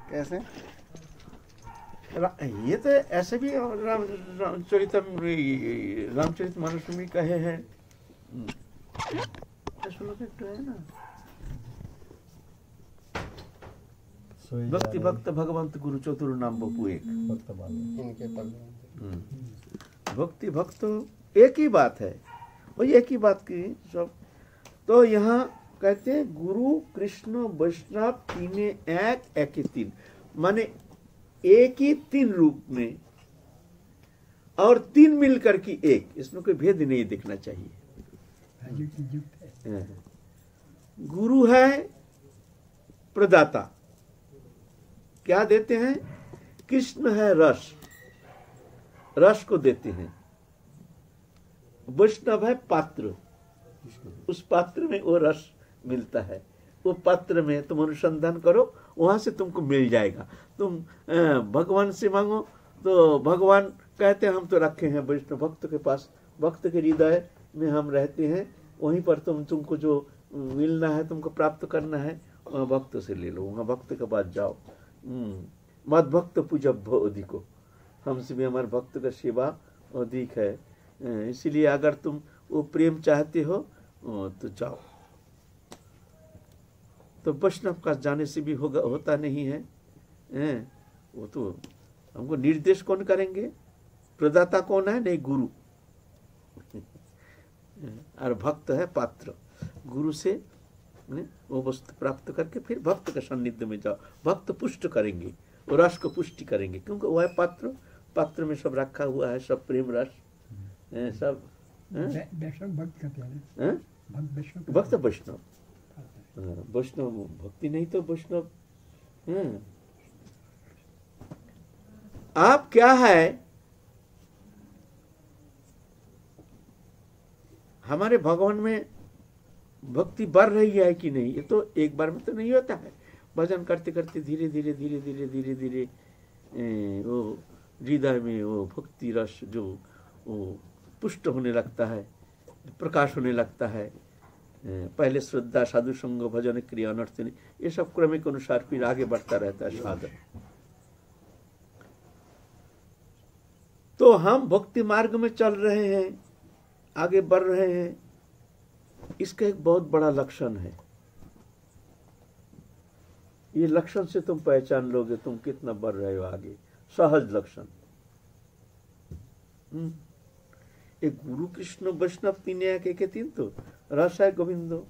कैसे? ये तो ऐसे भी रामचरित मानस में कहे हैं। तो है ना, भक्ति भक्त भगवंत गुरु चतुर नाम बपू एक। इनके पद भक्ति भक्त एक ही बात है, वही एक ही बात की सब। तो यहाँ कहते हैं गुरु कृष्ण वैष्णव तीने एक ही तीन, माने एक ही तीन रूप में और तीन मिलकर की एक, इसमें कोई भेद नहीं दिखना चाहिए। गुरु है प्रदाता, क्या देते हैं? कृष्ण है रस, रस को देते हैं। वैष्णव है पात्र, उस पात्र में वो रस मिलता है। वो पात्र में तुम अनुसंधान करो, वहां से तुमको मिल जाएगा। तुम भगवान से मांगो तो भगवान कहते हैं हम तो रखे हैं वैष्णव भक्त के पास, भक्त के हृदय में हम रहते हैं, वहीं पर तुमको जो मिलना है, तुमको प्राप्त करना है, वहाँ भक्त से ले लो, वहाँ भक्त के पास जाओ। मद भक्त पूजब अधिको, हमसे भी हमारे भक्त का सेवा अधिक है। इसीलिए अगर तुम वो प्रेम चाहते हो तो जाओ। तो वैष्णव का जाने से भी होता नहीं है, वो तो हमको निर्देश कौन करेंगे? प्रदाता कौन है? नहीं, गुरु। और भक्त है पात्र, गुरु से वो वस्तु प्राप्त करके फिर भक्त के सान्निध्य में जाओ, भक्त पुष्ट करेंगे, वो रस को पुष्टि करेंगे, क्योंकि वो है पात्र, पात्र में सब रखा हुआ है, सब प्रेम रस सब। भक्त वैष्णव, वैष्णव भक्ति नहीं तो वैष्णव। आप क्या है, हमारे भगवान में भक्ति बढ़ रही है कि नहीं, ये तो एक बार में तो नहीं होता है। भजन करते करते धीरे धीरे धीरे धीरे धीरे धीरे वो हृदय में वो भक्ति रस जो वो पुष्ट होने लगता है, प्रकाश होने लगता है। पहले श्रद्धा, साधु संग, भजन, क्रिया, अनर्थ, ये सब क्रमिक अनुसार फिर आगे बढ़ता रहता है साधन। तो हम भक्ति मार्ग में चल रहे हैं, आगे बढ़ रहे हैं, इसका एक बहुत बड़ा लक्षण है। ये लक्षण से तुम पहचान लोगे तुम कितना बढ़ रहे हो आगे, सहज लक्षण। एक गुरु कृष्ण वैष्णव तीन एक तीन, तो रस है गोविंदो,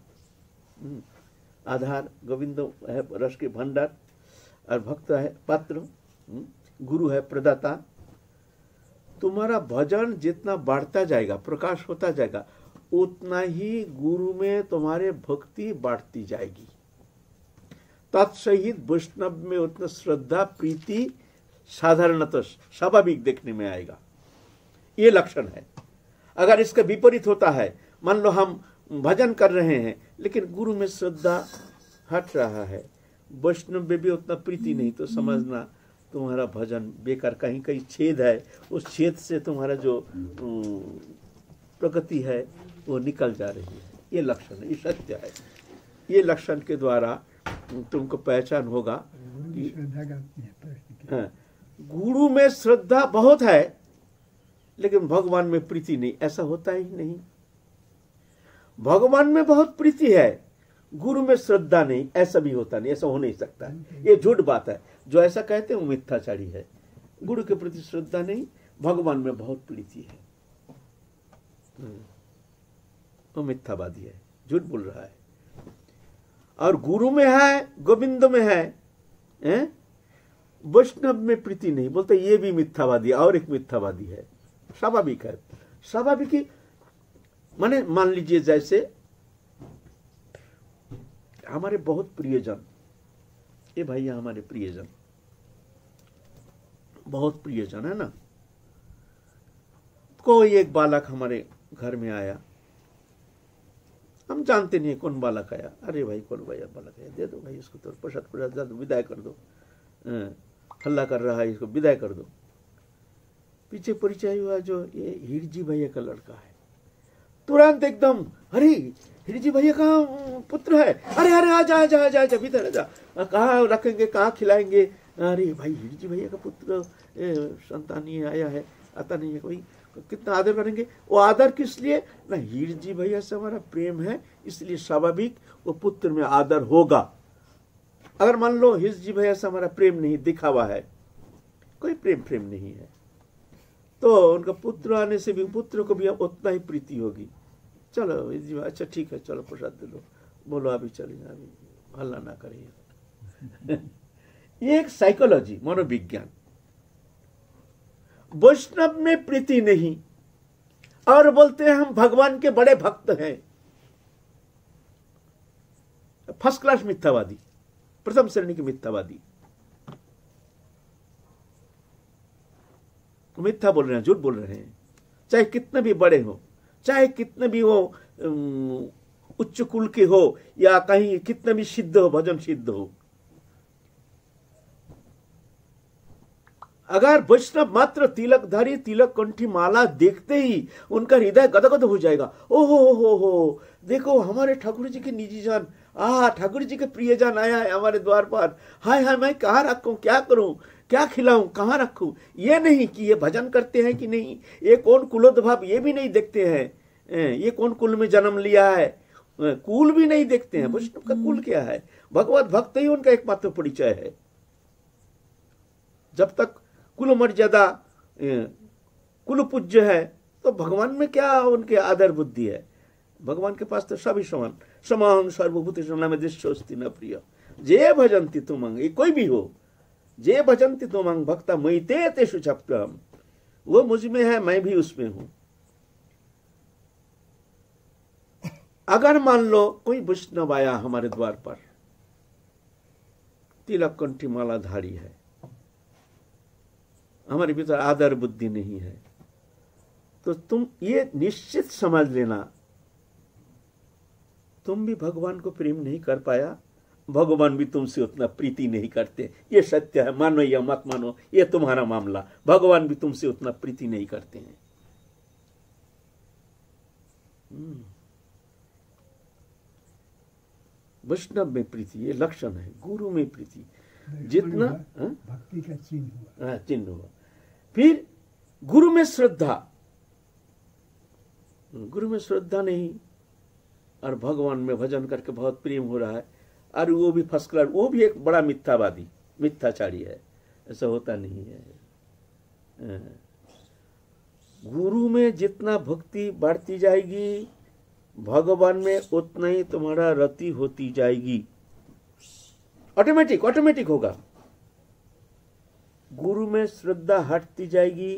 आधार गोविंदो है रस के भंडार, और भक्त है पात्र, गुरु है प्रदाता। तुम्हारा भजन जितना बढ़ता जाएगा, प्रकाश होता जाएगा, उतना ही गुरु में तुम्हारे भक्ति बढ़ती जाएगी। तत्सहित वैष्णव में उतना श्रद्धा प्रीति साधारणतः स्वाभाविक देखने में आएगा। ये लक्षण है। अगर इसका विपरीत होता है, मान लो हम भजन कर रहे हैं लेकिन गुरु में श्रद्धा हट रहा है, वैष्णव में भी उतना प्रीति नहीं, तो समझना तुम्हारा भजन बेकार, कहीं कहीं छेद है, उस छेद से तुम्हारा जो प्रगति है वो निकल जा रही है। ये लक्षण है, ये सत्य है। ये लक्षण के द्वारा तुमको पहचान होगा कि गुरु में श्रद्धा बहुत है लेकिन भगवान में प्रीति नहीं, ऐसा होता ही नहीं। भगवान में बहुत प्रीति है, गुरु में श्रद्धा नहीं, ऐसा भी होता नहीं, ऐसा हो नहीं सकता है। ये झूठ बात है, जो ऐसा कहते हैं वो मिथ्याचारी है। गुरु के प्रति श्रद्धा नहीं, भगवान में बहुत प्रीति है, वो मिथ्यावादी है, झूठ बोल रहा है। और गुरु में है, गोविंद में है, वैष्णव में प्रीति नहीं, बोलते ये भी मिथ्यावादी, और एक मिथ्यावादी है। स्वाभाविक है, स्वाभाविक ही माने मान लीजिए जैसे हमारे बहुत प्रियजन, ये भैया हमारे प्रियजन, बहुत प्रियजन है ना। कोई एक बालक हमारे घर में आया, हम जानते नहीं कौन बालक आया, अरे भाई कौन भैया बालक आया, दे दो भाई इसको, तो प्रसाद विदाई कर दो, हल्ला कर रहा है, इसको विदाई कर दो। पीछे परिचय हुआ जो ये हिरजी भैया का लड़का है, तुरंत एकदम, अरे हिरजी भैया का पुत्र है, अरे अरे आजा आजा आजा आजा, भीतर आजा, कहाँ रखेंगे, कहाँ खिलाएंगे, अरे भाई हिरजी भैया का पुत्र संतान ये आया है, आता नहीं है कोई, कितना आदर करेंगे। वो आदर किस लिए ना, हिरजी भैया से हमारा प्रेम है, इसलिए स्वाभाविक वो पुत्र में आदर होगा। अगर मान लो हिरजी भैया से हमारा प्रेम नहीं, दिखावा है, कोई प्रेम नहीं है, तो उनका पुत्र आने से भी पुत्र को भी उतना ही प्रीति होगी। चलो हिरजी भाई, अच्छा ठीक है, चलो प्रसाद दे लो, बोलो अभी चलेंगे, अभी हल्ला ना करिए। ये एक साइकोलॉजी, मनोविज्ञान। वैष्णव में प्रीति नहीं, और बोलते हैं हम भगवान के बड़े भक्त हैं। फर्स्ट क्लास मिथ्यावादी, प्रथम श्रेणी के मिथ्यावादी, मिथ्या बोल रहे हैं, झूठ बोल रहे हैं। चाहे कितने भी बड़े हो, चाहे कितने भी हो उच्च कुल के हो, या कहीं कितने भी सिद्ध हो, भजन सिद्ध हो, अगर वैष्णव मात्र तिलकधारी, तिलक कंठी माला देखते ही उनका हृदय गदगद हो जाएगा। ओहो हो, देखो हमारे ठाकुर जी के निजी जान, ठाकुर जी के प्रियजन आया है हमारे द्वार पर, हाय हाय मैं कहाँ रखूं, क्या करूं, क्या खिलाऊं, कहाँ रखूं। ये नहीं कि ये भजन करते हैं कि नहीं, ये कौन कुलोद्भव, ये भी नहीं देखते हैं, ये कौन कुल में जन्म लिया है, कुल भी नहीं देखते हैं। वैष्णव का कुल क्या है, भगवत भक्त ही उनका एकमात्र परिचय है। जब तक कुल मर्यादा, कुल पूज्य है, तो भगवान में क्या उनके आदर बुद्धि है। भगवान के पास तो सभी समान, समान सर्वभूत में दृष्टि न प्रिय, जे भजंती तुमंग, ये कोई भी हो, जे भजंती तुमंग भक्ता मयिते तेषु चप्तम, वो मुझ में है, मैं भी उसमें हूं। अगर मान लो कोई वैष्णव आया हमारे द्वार पर, तिलक कंठी माला धारी है, हमारे भीतर आदर बुद्धि नहीं है, तो तुम ये निश्चित समझ लेना, तुम भी भगवान को प्रेम नहीं कर पाया, भगवान भी तुमसे उतना प्रीति नहीं करते। ये सत्य है, मानो या मत मानो, ये तुम्हारा मामला। भगवान भी तुमसे उतना प्रीति नहीं करते हैं। वैष्णव में प्रीति, ये लक्षण है। गुरु में प्रीति, जितना भक्ति का चिन्ह हुआ। फिर गुरु में श्रद्धा, गुरु में श्रद्धा नहीं, और भगवान में भजन करके बहुत प्रेम हो रहा है, और वो भी फर्स्ट क्लास, वो भी एक बड़ा मिथ्यावादी, मिथ्याचारी है। ऐसा होता नहीं है। गुरु में जितना भक्ति बढ़ती जाएगी, भगवान में उतना ही तुम्हारा रति होती जाएगी। ऑटोमेटिक होगा। गुरु में श्रद्धा हटती जाएगी,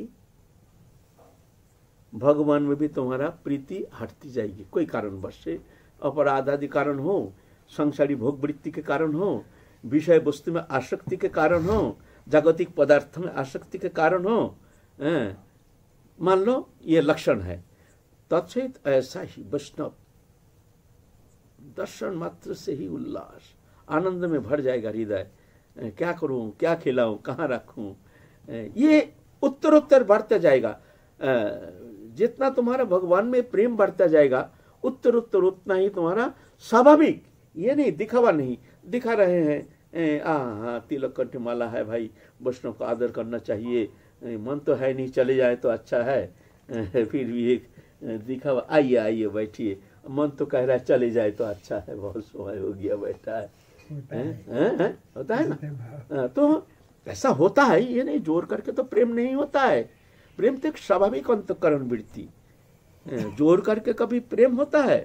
भगवान में भी तुम्हारा प्रीति हटती जाएगी। कोई कारणवश से, अपराध आदि कारण हो, संसारी भोग वृत्ति के कारण हो, विषय वस्तु में आसक्ति के कारण हो, जागतिक पदार्थ में आसक्ति के कारण हो, मान लो ये लक्षण है, तत्सहित ऐसा ही वैष्णव दर्शन मात्र से ही उल्लास, आनंद में भर जाएगा हृदय। क्या करूं, क्या खिलाऊं, कहाँ रखूं, ये उत्तरोत्तर बढ़ता जाएगा। जितना तुम्हारा भगवान में प्रेम बढ़ता जाएगा, उत्तरोत्तर उतना ही तुम्हारा स्वाभाविक, ये नहीं दिखावा नहीं, दिखा रहे हैं तिलक कंठ माला है भाई, वैष्णव को आदर करना चाहिए, मन तो है नहीं, चले जाए तो अच्छा है, फिर भी एक दिखावा, आइए बैठिए, मन तो कह रहा है चले जाए तो अच्छा है, बहुत समय हो गया बैठा है, होता है ना। तो ऐसा होता है, ये नहीं जोर करके तो प्रेम नहीं होता है। प्रेम तो एक स्वाभाविक अंतःकरण वृत्ति, जोर करके कभी प्रेम होता है,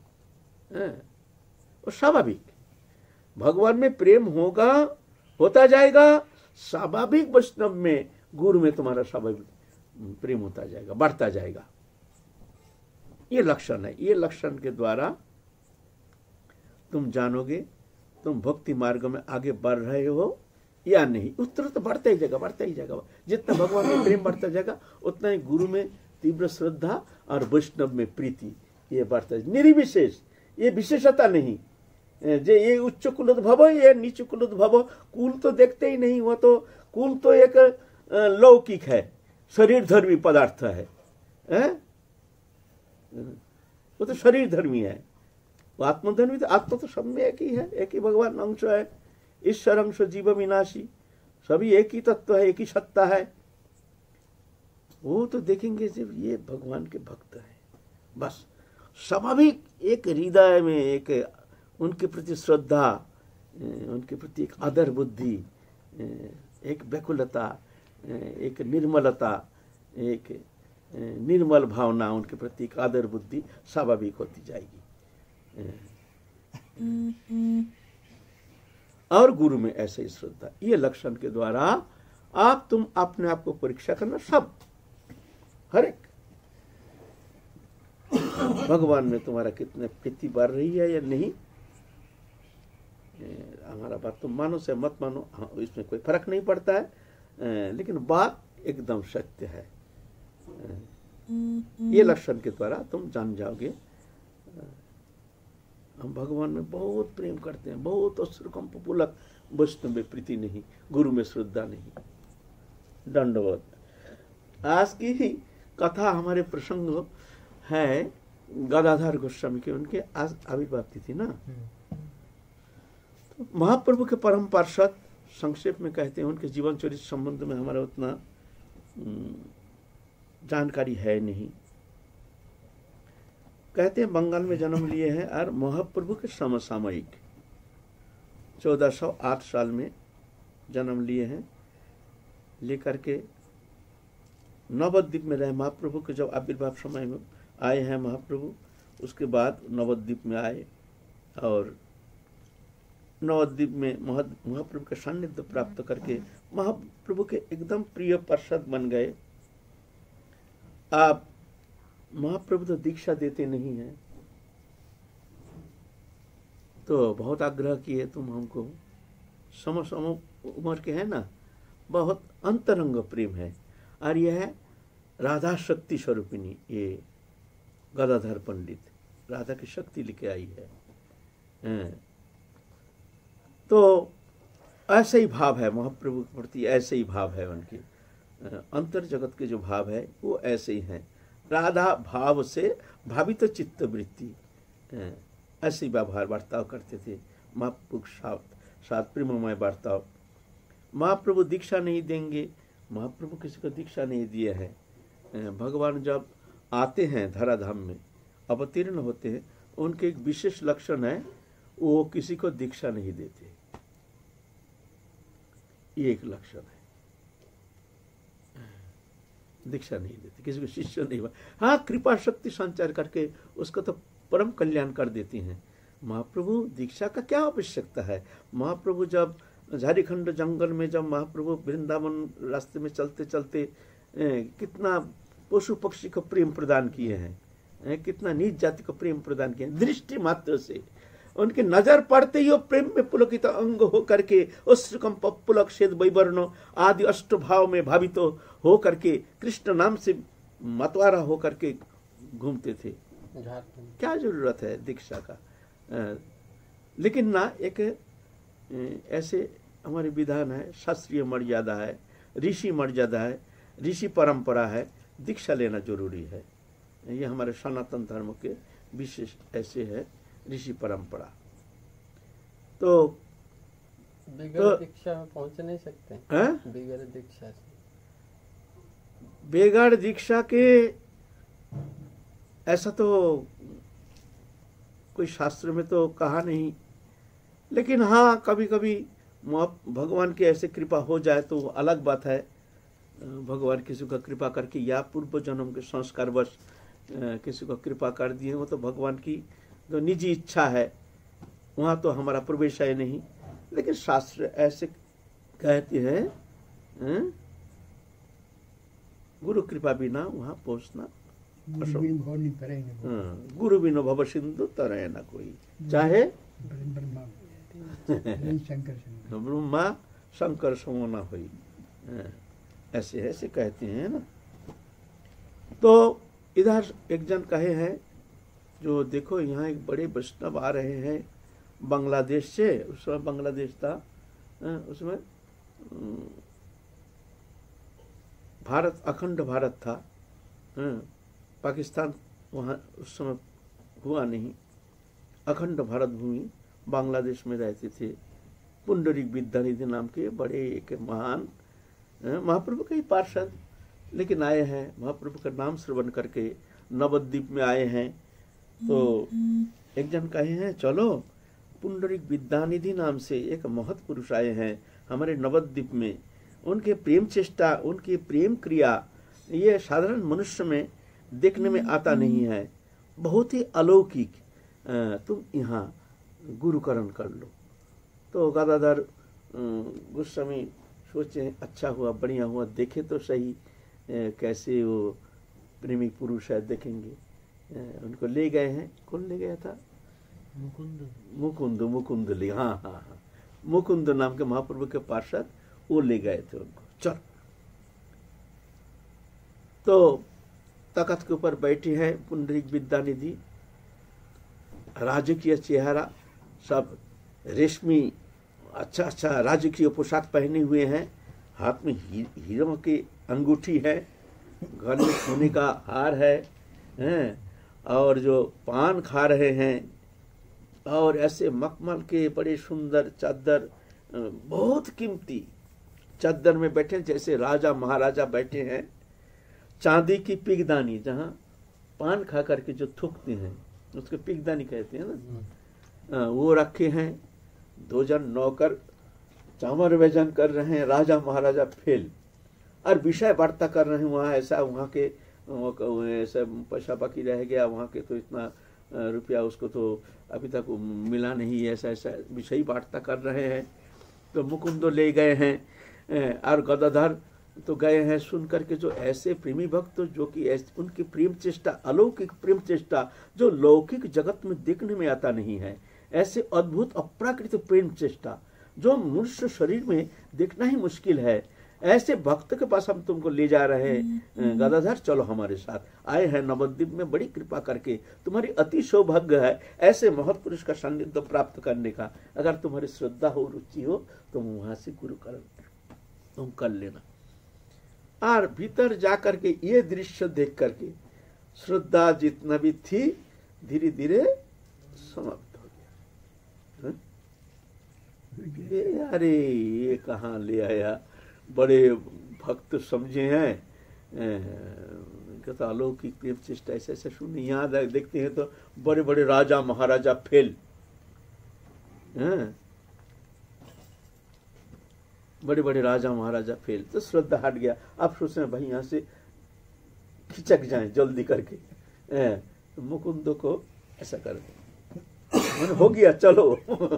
और स्वाभाविक भगवान में प्रेम होगा, होता जाएगा। स्वाभाविक वैष्णव में, गुरु में तुम्हारा स्वाभाविक प्रेम होता जाएगा, बढ़ता जाएगा। ये लक्षण है। ये लक्षण के द्वारा तुम जानोगे तुम भक्ति मार्ग में आगे बढ़ रहे हो या नहीं। उत्तर तो बढ़ता ही जाएगा। जितना भगवान में प्रेम बढ़ता जाएगा, उतना ही गुरु में तीव्र श्रद्धा और वैष्णव में प्रीति ये बढ़ता है। निर्विशेष, ये विशेषता नहीं जे ये उच्च कुलोद्भव, ये नीच कुलोद्भव, कुल तो देखते ही नहीं। वो तो कुल तो एक लौकिक है, शरीर धर्मी पदार्थ है, वो तो शरीर धर्मी है। वो आत्मधर्मी, तो आत्मा तो सब में एक ही है, एक ही भगवान अंश है, ईश्वर अंश जीव विनाशी। सभी एक ही तत्व है, एक ही सत्ता है, वो तो देखेंगे जब ये भगवान के भक्त हैं। बस स्वाभाविक एक हृदय में एक उनके प्रति श्रद्धा, उनके प्रति एक आदर बुद्धि, एक व्याकुलता, एक निर्मलता, एक निर्मल भावना, उनके प्रति एक आदर बुद्धि स्वाभाविक होती जाएगी। और गुरु में ऐसे ही श्रद्धा, ये लक्षण के द्वारा तुम अपने आप को परीक्षा करना, सब हर एक भगवान में तुम्हारा कितने प्रीति बढ़ रही है या नहीं। हमारा बात तुम मानो से मत मानो, हाँ, इसमें कोई फर्क नहीं पड़ता है, लेकिन बात एकदम सत्य है। ये लक्षण के द्वारा तुम जान जाओगे हम भगवान में बहुत प्रेम करते हैं, बहुत अश्रुकंप पुलक, वैष्णव में प्रीति नहीं, गुरु में श्रद्धा नहीं। दंडवत। आज की ही कथा हमारे प्रसंग है गदाधर गोस्वामी के, उनके आज आविर्भाव तिथि ना। तो महाप्रभु के परम पार्षद संक्षेप में कहते हैं, उनके जीवन चरित्र संबंध में हमारा उतना जानकारी है नहीं। कहते हैं बंगाल में जन्म लिए हैं और महाप्रभु के समसामयिक 1408 साल में जन्म लिए हैं, लेकर के नवद्वीप में रहे। महाप्रभु के जब आविर्भाव समय में आए हैं महाप्रभु, उसके बाद नवद्वीप में आए और नवद्वीप में महाप्रभु का सान्निध्य प्राप्त करके महाप्रभु के एकदम प्रिय पार्षद बन गए। आप महाप्रभु तो दीक्षा देते नहीं हैं, तो बहुत आग्रह किए, तुम हमको सम उम्र के है ना, बहुत अंतरंग प्रेम है, और यह है राधा शक्ति स्वरूपिणी, ये गदाधर पंडित राधा की शक्ति लेके आई है। तो ऐसे ही भाव है महाप्रभु के प्रति, ऐसे ही भाव है उनके अंतर जगत के जो भाव है वो ऐसे ही हैं। राधा भाव से भावित चित्त वृत्ति, ऐसे ही व्यवहार बर्ताव करते थे महाप्रभु साथ प्रेममय बर्ताव। महाप्रभु दीक्षा नहीं देंगे, महाप्रभु किसी को दीक्षा नहीं दिए हैं। भगवान जब आते हैं धराधाम में, अवतीर्ण होते हैं, उनके एक विशेष लक्षण है, वो किसी को दीक्षा नहीं देते। ये एक लक्षण है, दीक्षा नहीं देते, किसी को शिष्य नहीं बना। हाँ, कृपा शक्ति संचार करके उसको तो परम कल्याण कर देती हैं। महाप्रभु दीक्षा का क्या आवश्यकता है। महाप्रभु जब झारखंड जंगल में, जब महाप्रभु वृंदावन रास्ते में चलते चलते कितना पशु पक्षी को प्रेम प्रदान किए हैं, कितना नीच जाति को प्रेम प्रदान किए हैं, दृष्टि मात्र से उनके नजर पड़ते ही वो प्रेम में पुलकित अंग हो करके अश्रुकंप पुलक छेद वैवर्ण आदि अष्ट भाव में भावित हो करके कृष्ण नाम से मतवारा हो करके घूमते थे। क्या जरूरत है दीक्षा का। लेकिन ना एक ऐसे हमारे विधान है, शास्त्रीय मर्यादा है, ऋषि मर्यादा है, ऋषि परंपरा है, दीक्षा लेना जरूरी है। ये हमारे सनातन धर्म के विशेष ऐसे है ऋषि परंपरा। तो बगैर दीक्षा पहुंच नहीं सकते हैं, बगैर दीक्षा से। बगैर दीक्षा के ऐसा तो कोई शास्त्र में तो कहा नहीं, लेकिन हाँ कभी कभी भगवान की ऐसे कृपा हो जाए तो अलग बात है। भगवान किसी को कृपा करके या पूर्व जन्म के संस्कार वश किसी को कृपा कर दिए, वो तो भगवान की जो निजी इच्छा है, वहाँ तो हमारा प्रवेश है नहीं। लेकिन शास्त्र ऐसे कहते हैं गुरु कृपा बिना वहाँ पहुँचना, गुरु बिना भव सिंधु तरय न कोई, चाहे ब्रह्मा शंकर समो न होई, ऐसे ऐसे कहते हैं ना। तो इधर एक जन कहे हैं, जो देखो यहाँ एक बड़े वैष्णव आ रहे हैं बांग्लादेश से, उस समय बांग्लादेश था, उसमें भारत अखंड भारत था, पाकिस्तान वहाँ उस समय हुआ नहीं, अखंड भारत भूमि बांग्लादेश में रहते थे। पुंडरीक विद्यानिधि नाम के बड़े एक महान महाप्रभु के ही पार्षद लेकिन आए हैं, महाप्रभु का नाम श्रवण करके नवद्वीप में आए हैं। तो एक जन कहे हैं चलो पुंडरीक विद्यानिधि नाम से एक महत् पुरुष आए हैं हमारे नवद्वीप में, उनके प्रेम चेष्टा, उनकी प्रेम क्रिया ये साधारण मनुष्य में देखने में आता नहीं है, बहुत ही अलौकिक, तुम यहाँ गुरुकरण कर लो। तो गदाधर गोस्वामी सोचे अच्छा हुआ, बढ़िया हुआ, देखे तो सही कैसे वो प्रेमी पुरुष है, देखेंगे। उनको ले गए हैं। कौन ले गया था? मुकुंद ले, हाँ, मुकुंद नाम के महाप्रभु के पार्षद वो ले गए थे उनको। चल, तो तख्त के ऊपर बैठे हैं पुंडरीक विद्यानिधि, राजकीय चेहरा, सब रेशमी अच्छा राजकीय पोशाक पहने हुए हैं, हाथ में हीरों की अंगूठी है, घर में सोने का हार है, और जो पान खा रहे हैं, और ऐसे मखमल के बड़े सुंदर चादर, बहुत कीमती चादर में बैठे जैसे राजा महाराजा बैठे हैं। चांदी की पिगदानी, जहाँ पान खा करके जो थूकते हैं उसको पिगदानी कहते हैं ना, वो रखे हैं। 2 जन नौकर चामर व्यजन कर रहे हैं, राजा महाराजा फेल, और विषय वार्ता कर रहे हैं। वहाँ ऐसा, वहाँ के ऐसा पैसा बाकी रह गया, वहाँ के तो इतना रुपया उसको तो अभी तक मिला नहीं, ऐसा विषय वार्ता कर रहे हैं। तो मुकुंद ले गए हैं, और गदाधर तो गए हैं सुन करके, जो ऐसे प्रेमी भक्त जो कि उनकी प्रेम चेष्टा, अलौकिक प्रेम चेष्टा जो लौकिक जगत में देखने में आता नहीं है, ऐसे अद्भुत अप्राकृत प्रेम चेष्टा जो मनुष्य शरीर में देखना ही मुश्किल है, ऐसे भक्त के पास हम तुमको ले जा रहे हैं। गदाधर चलो हमारे साथ, आए हैं नवद्वीप में, बड़ी कृपा करके तुम्हारी अति सौभाग्य है ऐसे महत् पुरुष का सान्निध्य प्राप्त करने का। अगर तुम्हारी श्रद्धा हो, रुचि हो, तुम वहां से गुरुकरण तुम कर लेना। और भीतर जाकर के ये दृश्य देख करके श्रद्धा जितना भी थी धीरे धीरे समाप्त हो गया। अरे ये कहाँ ले आया, बड़े भक्त समझे हैं, कहता अलौकिक प्रेम चेष्टा ऐसे ऐसे सुने। यहाँ देखते हैं तो बड़े बड़े राजा महाराजा फेल, बड़े बड़े राजा महाराजा फेल। तो श्रद्धा हट गया। आप सोचते हैं भाई यहाँ से खिचक जाए जल्दी करके, तो मुकुंद को ऐसा कर मैंने हो गया चलो।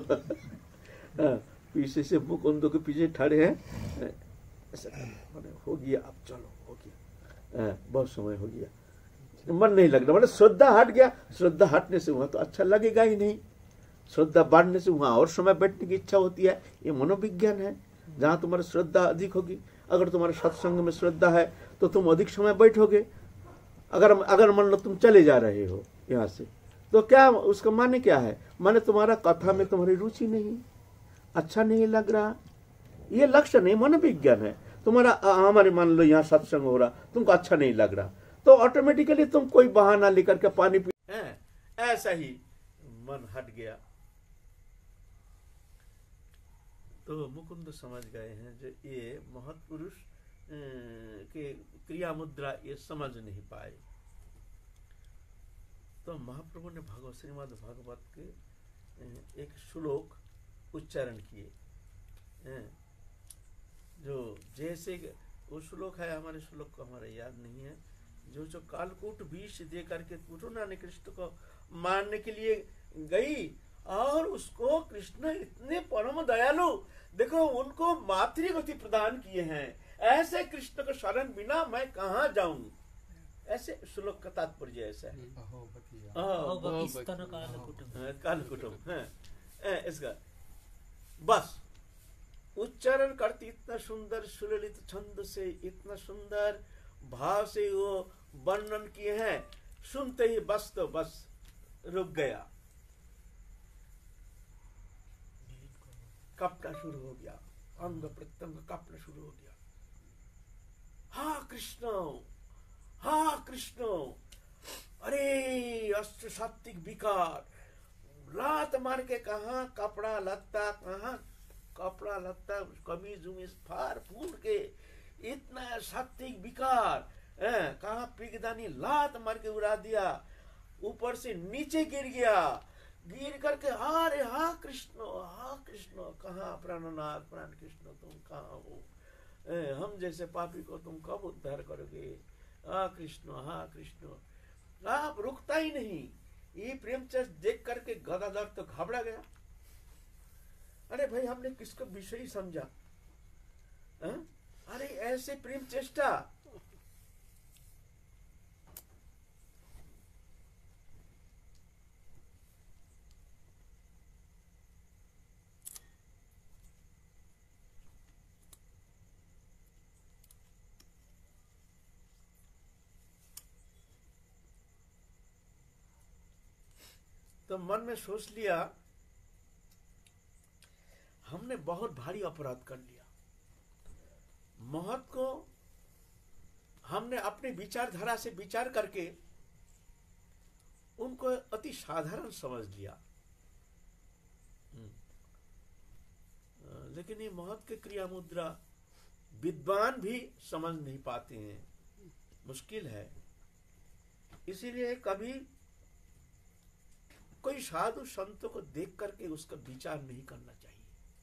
पीछे से मुकुंद के पीछे खड़े हैं, ऐसा मैंने हो गया, अब चलो, हो गया, बहुत समय हो गया, मन नहीं लग रहा, मैंने श्रद्धा हट गया। श्रद्धा हटने से वहां तो अच्छा लगेगा ही नहीं, श्रद्धा बढ़ने से वहां और समय बैठने की इच्छा होती है। ये मनोविज्ञान है। जहां तुम्हारी श्रद्धा अधिक होगी, अगर तुम्हारे सत्संग में श्रद्धा है तो तुम अधिक समय बैठोगे। अगर मान लो तुम चले जा रहे हो यहाँ से, तो क्या उसका माने क्या है? माने तुम्हारा कथा में तुम्हारी रुचि नहीं, अच्छा नहीं लग रहा, ये लक्ष्य नहीं, मनोविज्ञान है तुम्हारा। हमारे मान लो यहाँ सत्संग हो रहा, तुमको अच्छा नहीं लग रहा, तो ऑटोमेटिकली तुम कोई बहाना लेकर के पानी पी, ऐसा ही मन हट गया। तो मुकुंद समझ गए हैं जो ये महत् पुरुष के क्रिया मुद्रा ये समझ नहीं पाए। तो महाप्रभु ने श्रीमद् भागवत के एक श्लोक उच्चारण किए, जो जैसे वो श्लोक है, हमारे श्लोक को हमारा याद नहीं है, जो कालकूट विष दे करके कुटुना ने कृष्ण को मारने के लिए गई, और उसको कृष्ण इतने परम दयालु, देखो उनको मातृगति प्रदान किए हैं, ऐसे कृष्ण को शरण बिना मैं कहाँ जाऊं। ऐसे श्लोक का तात्पर्य ऐसा है। कालकुटुम इसका बस उच्चारण करती इतना सुंदर सुललित छंद से, इतना सुंदर भाव से वो वर्णन किए हैं, सुनते ही बस तो बस रुक गया, कपना शुरू हो गया, अंग प्रत्यंग कपना शुरू हो गया। हाँ कृष्ण, अरे अष्ट सात्विक विकार लात मार के कहा कपड़ा लत्ता, कहा कपड़ा लगता, कमीज उमीज फाड़ फूट के, इतना सात्विक विकार, कहा पिगदानी लात मार के उड़ा दिया, ऊपर से नीचे गिर गया, गिर करके अरे हा कृष्ण, कहाँ प्राणनाथ प्राण कृष्ण तुम कहाँ हो, हम जैसे पापी को तुम कब उद्धार करोगे, हा कृष्ण। आप रुकता ही नहीं। ये प्रेमचंद देख करके गदाधर तो घबरा गया। अरे भाई हमने किसको विषय समझा, अरे ऐसे प्रेम चेष्टा। तो मन में सोच लिया हमने बहुत भारी अपराध कर लिया, महत को हमने अपने विचारधारा से विचार करके उनको अति साधारण समझ लिया। लेकिन ये महत के क्रिया मुद्रा विद्वान भी समझ नहीं पाते हैं, मुश्किल है। इसीलिए कभी कोई साधु संतों को देख करके उसका विचार नहीं करना चाहिए,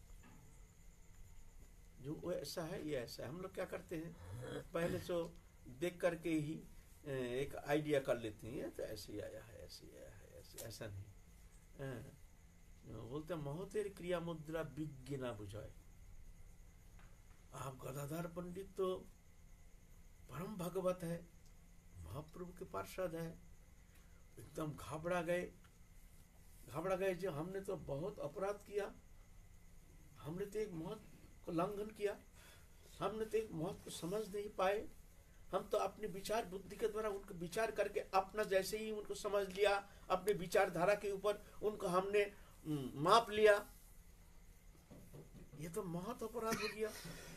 जो वो ऐसा है ये ऐसा है। हम लोग क्या करते हैं, पहले तो देख करके ही एक आइडिया कर लेते हैं, तो ऐसे ही आया है, ऐसे ही आया है, ऐसा नहीं। बोलते महोतेर क्रिया मुद्रा विज्ञ ना बुझाए। आप गदाधर पंडित तो परम भगवत है, महाप्रभु के पार्षद है, एकदम घबरा गए जो हमने तो बहुत अपराध किया, हमने तो एक मौत को उल्लंघन किया, हमने तो एक मौत को समझ नहीं पाए। हम तो अपने विचार बुद्धि के द्वारा उनको विचार करके अपना जैसे ही उनको समझ लिया, अपने विचारधारा के ऊपर उनको हमने माप लिया, ये तो बहुत अपराध हो गया।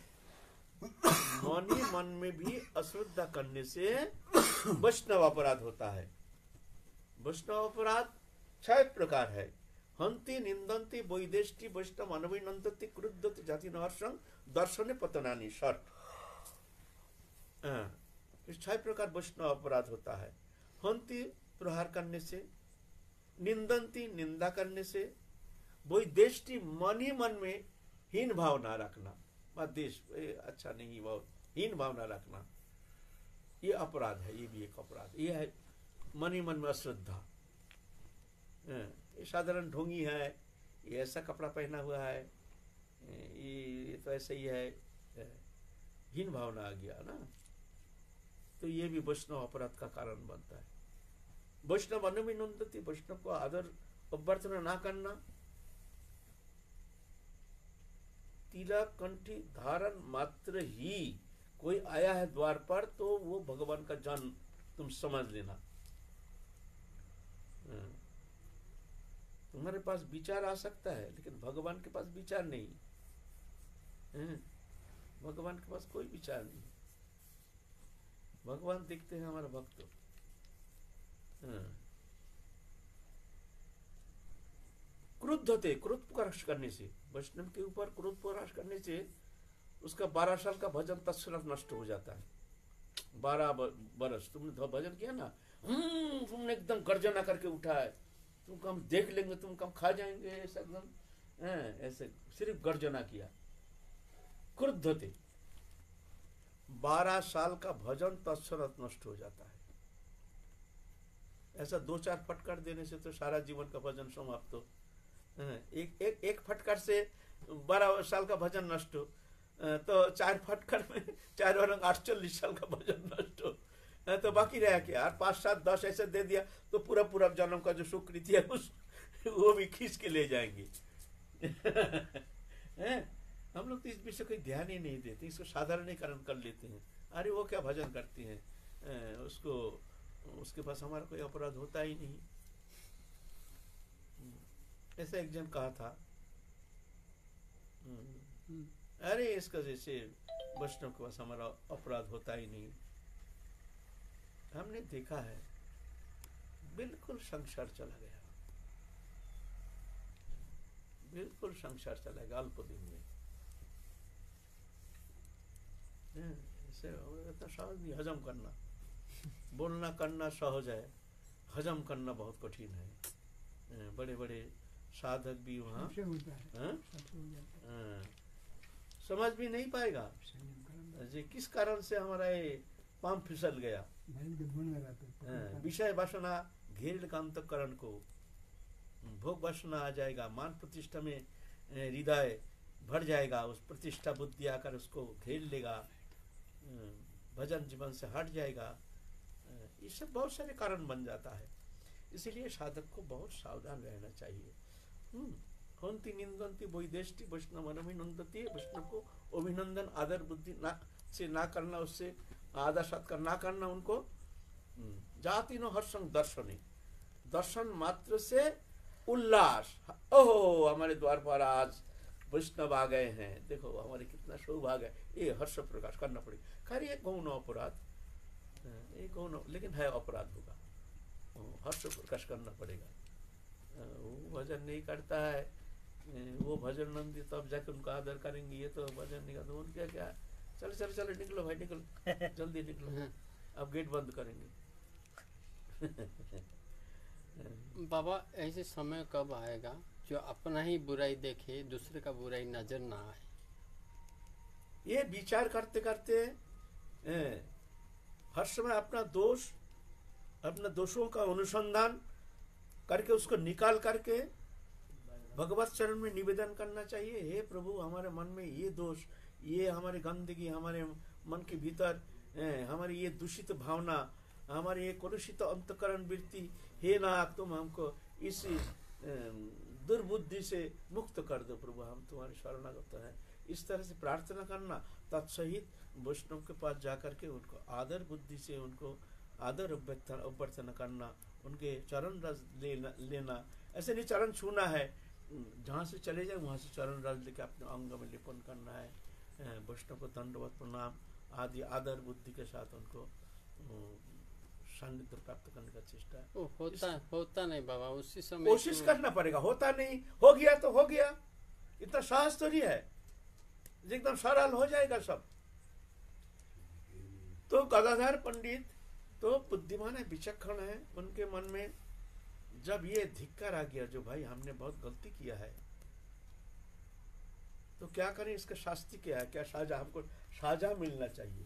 मन ही मन में भी अश्रद्धा करने से वैष्णव अपराध होता है। वैष्णव अपराध 6 प्रकार है। हंति निंदन्ति वैदेष्टि वैष्णव अनभिनंदति क्रुद्धति जाति नहर्षं दर्शने पतनानि षट। इस 6 प्रकार वैष्णव अपराध होता है। हंति प्रहार करने से, निंदन्ति निंदा करने से, वैदेष्टि मन ही मन में हीन भावना रखना, देश अच्छा नहीं, बहुत हीन भावना रखना, ये अपराध है। ये भी एक अपराध, ये है मन ही मन में अश्रद्धा। ये साधारण ढोंगी है, ये ऐसा कपड़ा पहना हुआ है, ये तो ऐसे ही है, हीन भावना आ गया ना, तो ये भी वैष्णव अपराध का कारण बनता है। वैष्णव अनुविनंदति, वैष्णव को आदर अभ्यर्थना ना करना, तिलक कंठी धारण मात्र ही कोई आया है द्वार पर तो वो भगवान का जन तुम समझ लेना। तुम्हारे पास विचार आ सकता है लेकिन भगवान के पास विचार नहीं है। भगवान के पास कोई विचार नहीं। भगवान देखते हैं हमारा भक्त। क्रुद्ध होते, क्रोध प्रकाश करने से, वैष्णव के ऊपर क्रोध प्रकाश करने से उसका 12 साल का भजन तत्क्षणात नष्ट हो जाता है। 12 बरस तुमने भजन किया ना, तुमने एकदम गर्जना करके उठा है, तुमको हम देख लेंगे, तुमको हम खा जाएंगे, ऐसा एकदम ऐसे सिर्फ गर्जना किया, क्रुद्ध होते, 12 साल का भजन तत्क्षणात नष्ट हो जाता है। ऐसा 2-4 फटकार देने से तो सारा जीवन का भजन समाप्त हो। एक फटकार से 12 साल का भजन नष्ट हो, तो 4 फटकार में 4 और 48 साल का भजन नष्ट हो, तो बाकी रहा क्या? 5, 7, 10 ऐसे दे दिया तो पूरा जन्म का जो सुकृति है वो भी खींच के ले जाएंगे। हम लोग तो इस विषय को ध्यान ही नहीं देते, इसको साधारणीकरण कर लेते हैं। अरे वो क्या भजन करती हैं, उसके पास हमारा कोई अपराध होता ही नहीं। ऐसा एक जन कहा था, अरे इसका जैसे वैष्णव के पास हमारा अपराध होता ही नहीं। हमने देखा है बिल्कुल संसार चला गया, बिल्कुल संसार चला गया अल्प दिन में। से इतना सहज नहीं हजम करना। बोलना करना सहज है, हजम करना बहुत कठिन है। बड़े बड़े साधक भी वहाँ समझ भी नहीं पाएगा जी किस कारण से हमारा ये पांव फिसल गया। विषय वासना घेर का अंतःकरण को, भोग वासना आ जाएगा, मान प्रतिष्ठा में हृदय भर जाएगा, उस प्रतिष्ठा बुद्धि आकर उसको घेर लेगा, भजन जीवन से हट जाएगा। ये सब बहुत सारे कारण बन जाता है। इसीलिए साधक को बहुत सावधान रहना चाहिए। हंति निंदन्ति वैदेष्टि वैष्णव अभिनंदति, वैष्णव को अभिनंदन आदर बुद्धि से ना करना, उससे आदर सत्कार ना करना उनको। जाति नो हर्षं दर्शने, दर्शन मात्र से उल्लास, ओहो हमारे द्वार पर आज वैष्णव आ गए हैं, देखो हमारे कितना सौभाग्य है, ये हर्ष प्रकाश करना पड़ेगा। खैर ये गौण अपराध, ये गौण लेकिन है अपराध होगा, हर्ष प्रकाश करना पड़ेगा। वो भजन नहीं करता है, वो भजन नंदी तब जाके उनका आदर करेंगे, ये तो भजन नहीं करता उनका क्या है। चलो चलो चलो निकलो भाई निकलो, जल्दी निकलो, अब गेट बंद करेंगे। बाबा ऐसे समय कब आएगा जो अपना ही बुराई देखे, दूसरे का बुराई नजर ना आए? ये विचार करते करते हर समय अपना दोष, अपना दोषों का अनुसंधान करके उसको निकाल करके भगवत चरण में निवेदन करना चाहिए। हे प्रभु हमारे मन में ये दोष, ये हमारे गंदगी, हमारे मन के भीतर हमारी ये दूषित भावना, हमारी ये कलुषित अंतकरण वृत्ति, हे नाथ तुम हमको इस दुर्बुद्धि से मुक्त कर दो प्रभु, हम तुम्हारे शरणागत हैं। इस तरह से प्रार्थना करना, तत्सहित वैष्णव के पास जाकर के उनको आदर बुद्धि से उनको आदर अभ्यर्थना करना, उनके चरण रस लेना। ऐसे नहीं चरण छूना है, जहाँ से चले जाए वहाँ से चरण रस लेके अपने अंग में लेपन करना है। वैष्णव को दंडवत प्रणाम आदि आदर बुद्धि के साथ उनको सानिध्य प्राप्त करने का चेष्टा। होता नहीं बाबा, उसी समय कोशिश करना पड़ेगा, होता नहीं, हो गया तो हो गया, इतना साहस तो नहीं है, एकदम सरल हो जाएगा सब। तो गदाधर पंडित तो बुद्धिमान है, विचक्षण है, उनके मन में जब ये धिक्कार आ गया जो भाई हमने बहुत गलती किया है, तो क्या करें, इसका शास्ति क्या है, क्या साजा, हमको साजा मिलना चाहिए।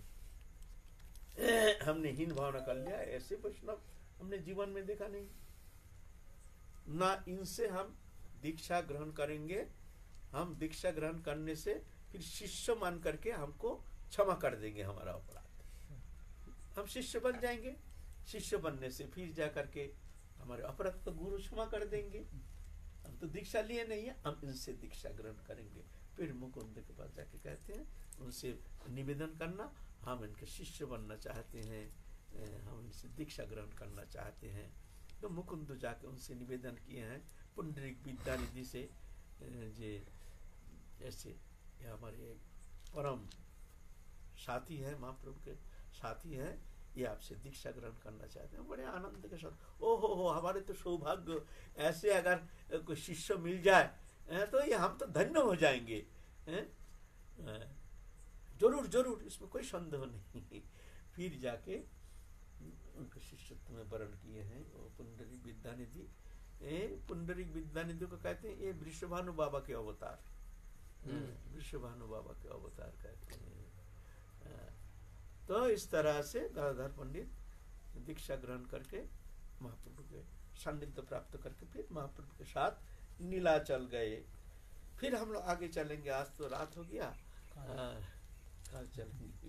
हमने हीन भावना कर लिया, ऐसे वैष्णव हमने जीवन में देखा नहीं ना, इनसे हम दीक्षा ग्रहण करेंगे, हम दीक्षा ग्रहण करने से फिर शिष्य मान करके हमको क्षमा कर देंगे हमारा अपराध, हम शिष्य बन जाएंगे। शिष्य बनने से फिर जा करके हमारे अपराध को गुरु क्षमा कर देंगे। हम तो दीक्षा लिए नहीं है, हम इनसे दीक्षा ग्रहण करेंगे। फिर मुकुंद के पास जाके कहते हैं, उनसे निवेदन करना, हम इनके शिष्य बनना चाहते हैं, हम इनसे दीक्षा ग्रहण करना चाहते हैं। तो मुकुंद जाके उनसे निवेदन किए हैं, पुंडरीक विद्यानिधि से, जे ऐसे हमारे परम साथी है, महाप्रभु के साथी हैं, ये आपसे दीक्षा ग्रहण करना चाहते हैं। बड़े आनंद के साथ, ओहो हमारे तो सौभाग्य, ऐसे अगर कोई शिष्य मिल जाए तो ये हम तो धन्य हो जाएंगे। जरूर जरूर, इसमें कोई संदेह नहीं। फिर जाके उनके शिष्यत्व में वर्ण किए हैं वो पुंडरीक विद्यानिधि। पुंडरीक विद्यानिधि को कहते हैं ये वृषभानु बाबा के अवतार, वृषभानु बाबा के अवतार कहते हैं। तो इस तरह से गदाधर पंडित दीक्षा ग्रहण करके महाप्रभु के सानिध्य प्राप्त करके फिर महाप्रभु के साथ नीलाचल गए। फिर हम लोग आगे चलेंगे, आज तो रात हो गया, कल चलेंगे।